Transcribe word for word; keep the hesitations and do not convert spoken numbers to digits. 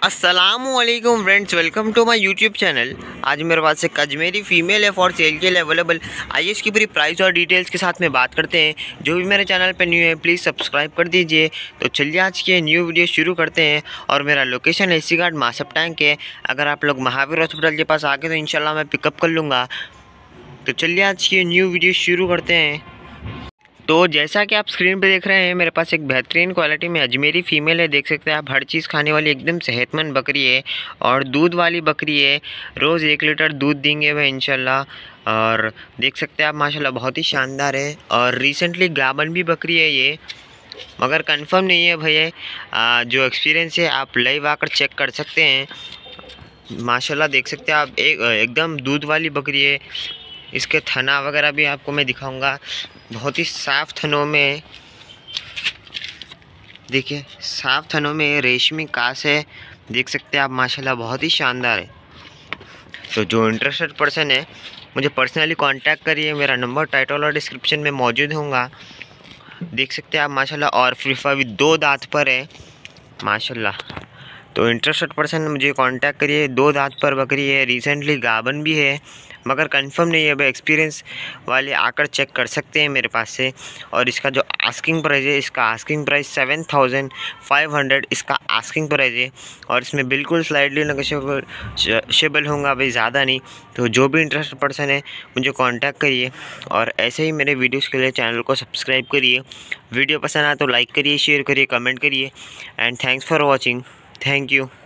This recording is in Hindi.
अस्सलामुअलैकुम friends, welcome to my YouTube channel. आज मेरे पास एक अजमेरी फीमेल है फॉर सेल के लिए अवेलेबल। आइए इसकी पूरी प्राइस और डिटेल्स के साथ में बात करते हैं। जो भी मेरे चैनल पर न्यू है प्लीज़ सब्सक्राइब कर दीजिए। तो चलिए आज की न्यू वीडियो शुरू करते हैं। और मेरा लोकेशन एसी घाट मासप टैंक है। अगर आप लोग महावीर हॉस्पिटल के पास आके तो इंशाल्लाह मैं पिकअप कर लूँगा। तो चलिए आज की न्यू वीडियो शुरू करते हैं। तो जैसा कि आप स्क्रीन पे देख रहे हैं, मेरे पास एक बेहतरीन क्वालिटी में अजमेरी फ़ीमेल है। देख सकते हैं आप, हर चीज़ खाने वाली एकदम सेहतमंद बकरी है और दूध वाली बकरी है। रोज़ एक लीटर दूध देंगे वह इंशाल्लाह। और देख सकते हैं आप, माशाल्लाह बहुत ही शानदार है। और रिसेंटली गाबन भी बकरी है ये, मगर कंफर्म नहीं है भैया। जो एक्सपीरियंस है आप लाइव आकर चेक कर सकते हैं। माशाल्लाह देख सकते हैं आप, एक एकदम दूध वाली बकरी है। इसके थना वगैरह भी आपको मैं दिखाऊंगा, बहुत ही साफ़ थनों में। देखिए साफ़ थनों में रेशमी कास है, देख सकते हैं आप, माशाल्लाह बहुत ही शानदार है। तो जो इंटरेस्टेड पर्सन है मुझे पर्सनली कांटेक्ट करिए। मेरा नंबर टाइटल और डिस्क्रिप्शन में मौजूद होगा। देख सकते हैं आप माशाल्लाह, और फ्रीफा भी दो दांत पर है माशाल्लाह। तो इंटरेस्टेड पर्सन मुझे कांटेक्ट करिए। दो दांत पर बकरी है, रिसेंटली गाबन भी है, मगर कंफर्म नहीं है। भाई एक्सपीरियंस वाले आकर चेक कर सकते हैं मेरे पास से। और इसका जो आस्किंग प्राइस है, इसका asking price seven thousand five hundred इसका आस्किंग प्राइस है। और इसमें बिल्कुल स्लाइडली नेगोशिएबल होगा भाई, ज़्यादा नहीं। तो जो भी इंटरेस्टेड पर्सन है मुझे कांटेक्ट करिए। और ऐसे ही मेरे वीडियोज़ के लिए चैनल को सब्सक्राइब करिए। वीडियो पसंद आए तो लाइक करिए, शेयर करिए, कमेंट करिए। And thanks for watching. Thank you.